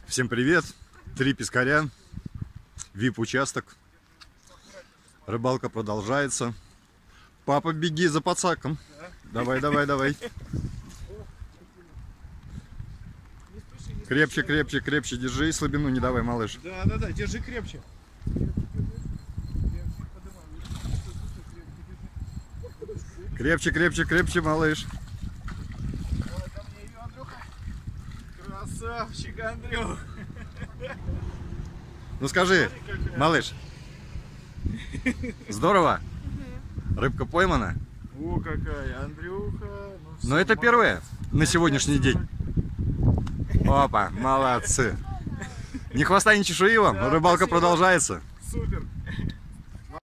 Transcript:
Всем привет! 3 пескаря, VIP-участок. Рыбалка продолжается. Папа, беги за подсаком. Давай, давай, давай. Крепче, крепче, крепче держи, слабину не давай, малыш. Да, да, да, держи крепче. Крепче, крепче, крепче, малыш. Это мне ее, Андрюха. Красавчик, Андрюх. Ну скажи, малыш, здорово? Рыбка поймана? О, какая, Андрюха. Ну, Но это первое на сегодняшний день. Опа, молодцы. Ни хвоста, ни чешуи вам, Да, рыбалка спасибо. продолжается. Супер.